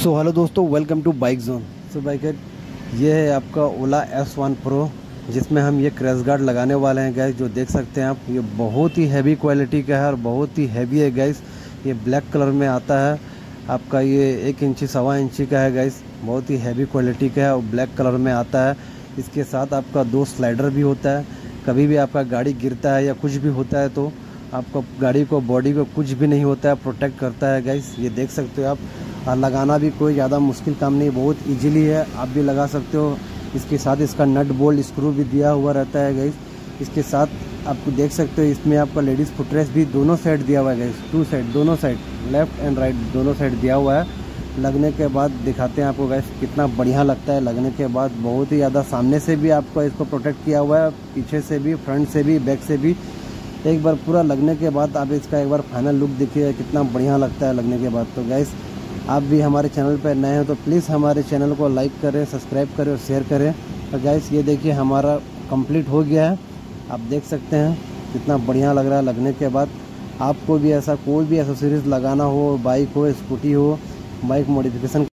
सो hello दोस्तों, welcome to bike zone. So biker, ये है आपका ओला S1 प्रो, जिसमें हम ये क्रैश गार्ड लगाने वाले हैं गाइस। जो देख सकते हैं आप, ये बहुत ही हैवी क्वालिटी का है और बहुत ही हैवी है गाइस। ये ब्लैक कलर में आता है आपका, ये 1 इंची 1.25 इंची का है गाइस। बहुत ही हैवी क्वालिटी का है और ब्लैक कलर में आता है। इसके साथ आपका 2 स्लाइडर भी होता है। कभी भी आपका गाड़ी गिरता है या कुछ भी होता है तो आपका गाड़ी को, बॉडी को कुछ भी नहीं होता है, प्रोटेक्ट करता है गाइस। ये देख सकते हो आप। और लगाना भी कोई ज़्यादा मुश्किल काम नहीं, बहुत इजीली है, आप भी लगा सकते हो। इसके साथ इसका नट बोल्ट स्क्रू भी दिया हुआ रहता है गाइस। इसके साथ आपको देख सकते हो, इसमें आपका लेडीज़ फुटरेस्ट भी दोनों साइड दिया हुआ है गाइस। 2 साइड, दोनों साइड, लेफ्ट एंड राइट दोनों साइड दिया हुआ है। लगने के बाद दिखाते हैं आपको गाइस कितना बढ़िया लगता है। लगने के बाद बहुत ही ज़्यादा, सामने से भी आपको इसको प्रोटेक्ट किया हुआ है, पीछे से भी, फ्रंट से भी, बैक से भी। एक बार पूरा लगने के बाद आप इसका एक बार फाइनल लुक देखिए, कितना बढ़िया लगता है लगने के बाद। तो गाइस, आप भी हमारे चैनल पर नए हैं तो प्लीज़ हमारे चैनल को लाइक करें, सब्सक्राइब करें और शेयर करें। तो गाइस, ये देखिए हमारा कंप्लीट हो गया है। आप देख सकते हैं कितना बढ़िया लग रहा है लगने के बाद। आपको भी ऐसा कोई भी एसेसरीज लगाना हो, बाइक हो, स्कूटी हो, बाइक मॉडिफिकेशन